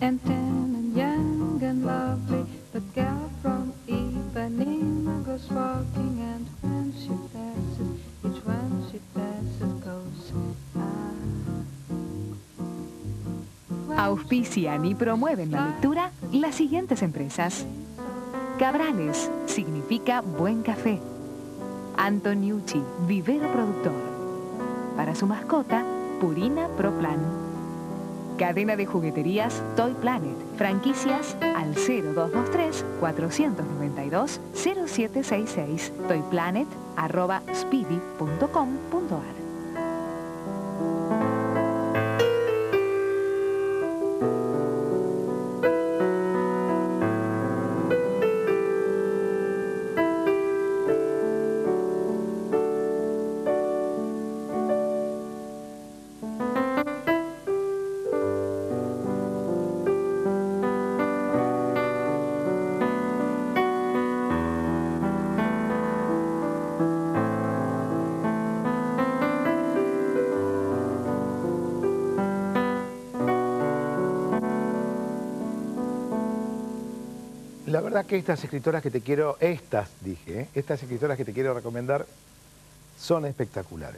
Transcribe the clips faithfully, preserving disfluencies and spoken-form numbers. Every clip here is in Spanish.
and tan and young and lovely, the gal from Ipanema goes walking, and when she passes, each one she passes goes, ah. Auspician y promueven la lectura las siguientes empresas. Cabrales significa buen café. Antoniucci, vivero productor. Para su mascota, Purina Pro Plan. Cadena de jugueterías Toy Planet. Franquicias al cero dos dos tres, cuatro nueve dos, cero siete seis seis. toyplanet arroba speedy punto com punto ar. La verdad que estas escritoras que te quiero, estas dije, ¿eh? estas escritoras que te quiero recomendar son espectaculares.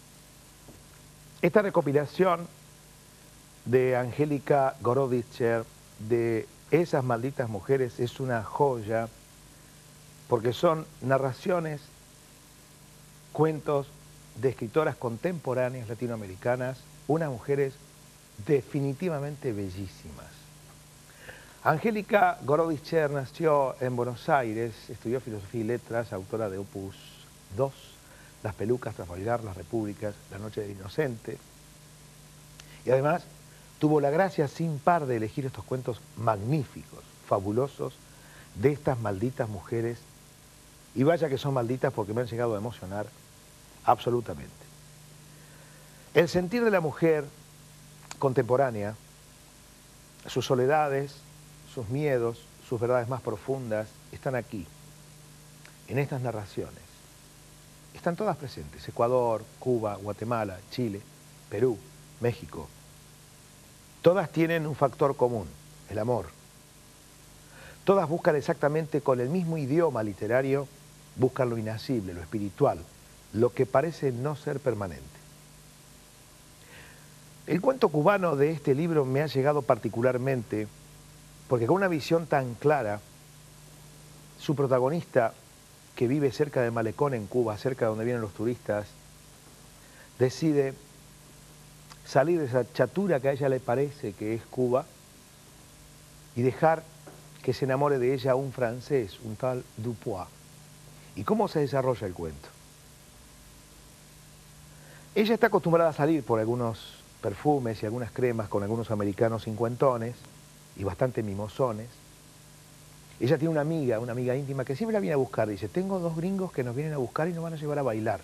Esta recopilación de Angélica Gorodischer, de Esas malditas mujeres, es una joya, porque son narraciones, cuentos de escritoras contemporáneas latinoamericanas, unas mujeres definitivamente bellísimas. Angélica Gorodischer nació en Buenos Aires, estudió Filosofía y Letras, autora de Opus dos, Las pelucas tras bailar, Las repúblicas, La noche del inocente. Y además tuvo la gracia sin par de elegir estos cuentos magníficos, fabulosos, de estas malditas mujeres. Y vaya que son malditas porque me han llegado a emocionar absolutamente. El sentir de la mujer contemporánea, sus soledades, sus miedos, sus verdades más profundas, están aquí, en estas narraciones. Están todas presentes: Ecuador, Cuba, Guatemala, Chile, Perú, México. Todas tienen un factor común, el amor. Todas buscan exactamente con el mismo idioma literario, buscan lo inacible, lo espiritual, lo que parece no ser permanente. El cuento cubano de este libro me ha llegado particularmente porque con una visión tan clara, su protagonista, que vive cerca del malecón en Cuba, cerca de donde vienen los turistas, decide salir de esa chatura que a ella le parece que es Cuba y dejar que se enamore de ella un francés, un tal Dupuis. ¿Y cómo se desarrolla el cuento? Ella está acostumbrada a salir por algunos perfumes y algunas cremas con algunos americanos cincuentones y bastante mimosones. Ella tiene una amiga, una amiga íntima que siempre la viene a buscar. Dice, tengo dos gringos que nos vienen a buscar y nos van a llevar a bailar.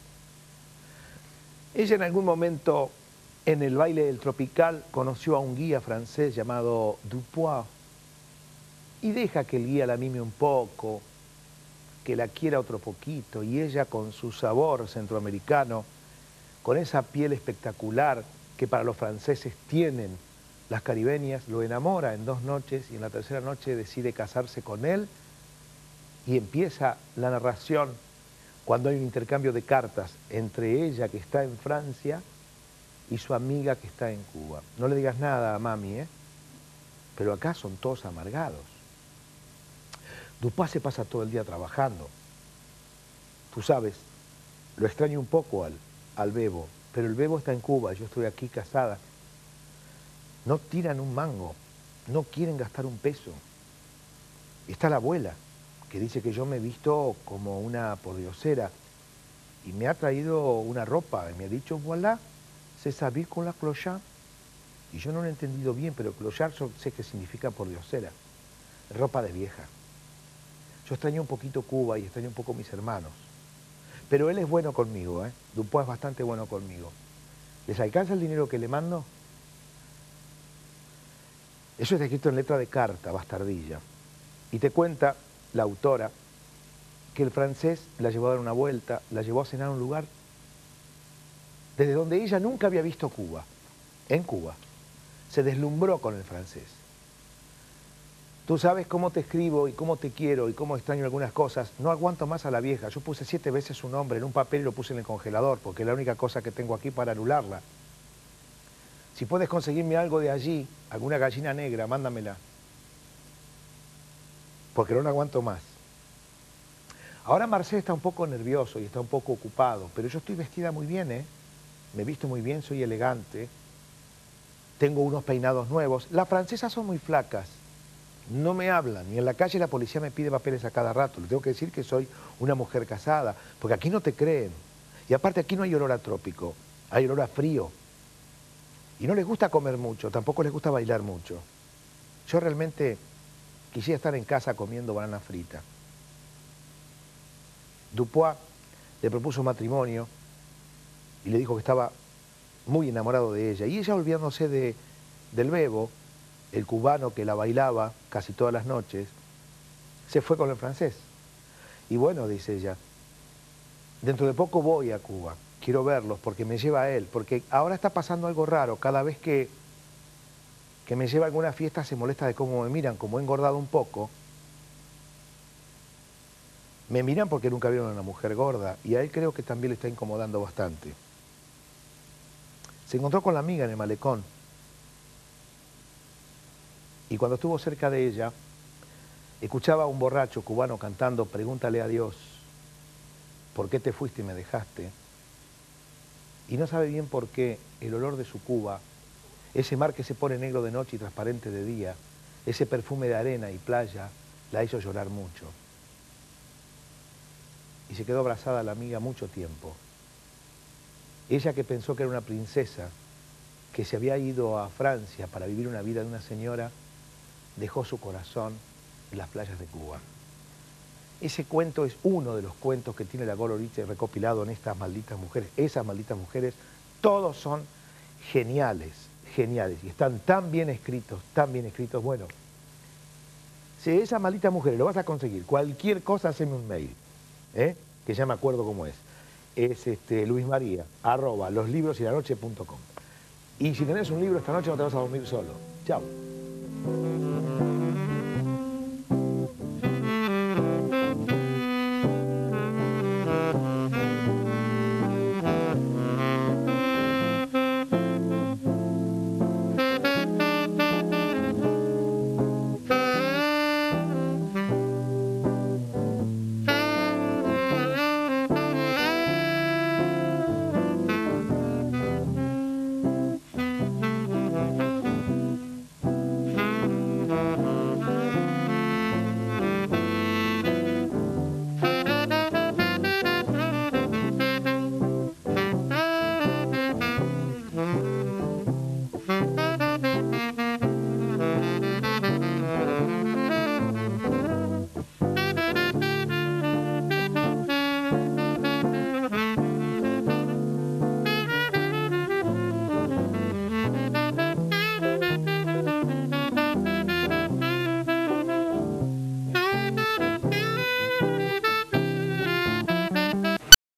Ella en algún momento, en el baile del Tropical, conoció a un guía francés llamado Dupuis y deja que el guía la mime un poco, que la quiera otro poquito, y ella con su sabor centroamericano, con esa piel espectacular que para los franceses tienen las caribeñas, lo enamora en dos noches y en la tercera noche decide casarse con él y empieza la narración cuando hay un intercambio de cartas entre ella que está en Francia y su amiga que está en Cuba. No le digas nada a mami, ¿eh? Pero acá son todos amargados. Dupuis se pasa todo el día trabajando. Tú sabes, lo extraño un poco al, al Bebo, pero el Bebo está en Cuba, yo estoy aquí casada. No tiran un mango, no quieren gastar un peso. Está la abuela, que dice que yo me he visto como una pordiosera y me ha traído una ropa y me ha dicho, voilà, c'est s'habille con la clochard. Y yo no lo he entendido bien, pero clochard yo sé que significa pordiosera, ropa de vieja. Yo extraño un poquito Cuba y extraño un poco mis hermanos. Pero él es bueno conmigo, ¿eh? Dupuis es bastante bueno conmigo. ¿Les alcanza el dinero que le mando? Eso está escrito en letra de carta, bastardilla. Y te cuenta la autora que el francés la llevó a dar una vuelta, la llevó a cenar a un lugar desde donde ella nunca había visto Cuba, en Cuba. Se deslumbró con el francés. Tú sabes cómo te escribo y cómo te quiero y cómo extraño algunas cosas. No aguanto más a la vieja. Yo puse siete veces su nombre en un papel y lo puse en el congelador porque es la única cosa que tengo aquí para anularla. Si puedes conseguirme algo de allí, alguna gallina negra, mándamela. Porque no la aguanto más. Ahora Marcel está un poco nervioso y está un poco ocupado, pero yo estoy vestida muy bien, ¿eh? Me visto muy bien, soy elegante. Tengo unos peinados nuevos. Las francesas son muy flacas. No me hablan, y en la calle la policía me pide papeles a cada rato. Le tengo que decir que soy una mujer casada, porque aquí no te creen. Y aparte aquí no hay olor a trópico, hay olor a frío. Y no les gusta comer mucho, tampoco les gusta bailar mucho. Yo realmente quisiera estar en casa comiendo banana frita. Dupois le propuso matrimonio y le dijo que estaba muy enamorado de ella. Y ella, olvidándose de, del bebo, el cubano que la bailaba casi todas las noches, se fue con el francés. Y bueno, dice ella, dentro de poco voy a Cuba, quiero verlos porque me lleva a él, porque ahora está pasando algo raro, cada vez que, que me lleva a alguna fiesta se molesta de cómo me miran, como he engordado un poco. Me miran porque nunca vieron a una mujer gorda y a él creo que también le está incomodando bastante. Se encontró con la amiga en el malecón. Y cuando estuvo cerca de ella, escuchaba a un borracho cubano cantando "Pregúntale a Dios, ¿por qué te fuiste y me dejaste?". Y no sabe bien por qué el olor de su Cuba, ese mar que se pone negro de noche y transparente de día, ese perfume de arena y playa, la hizo llorar mucho. Y se quedó abrazada a la amiga mucho tiempo. Ella, que pensó que era una princesa, que se había ido a Francia para vivir una vida de una señora, dejó su corazón en las playas de Cuba. Ese cuento es uno de los cuentos que tiene la Gororite recopilado en estas malditas mujeres. Esas malditas mujeres, todos son geniales, geniales. Y están tan bien escritos, tan bien escritos. Bueno, si esas malditas mujeres lo vas a conseguir, cualquier cosa, haceme un mail, ¿eh? Que ya me acuerdo cómo es. Es este, Luis María, arroba, loslibrosylanoche punto com. Y si tenés un libro esta noche no te vas a dormir solo. Chao.